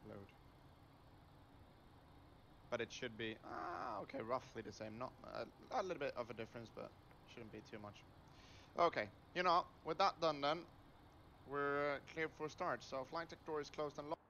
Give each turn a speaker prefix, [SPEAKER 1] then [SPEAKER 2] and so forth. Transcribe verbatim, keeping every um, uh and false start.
[SPEAKER 1] load. But it should be, ah, okay, roughly the same. Not a, a little bit of a difference, but shouldn't be too much. Okay, you know, with that done then, we're uh, clear for start. So flight deck door is closed and locked.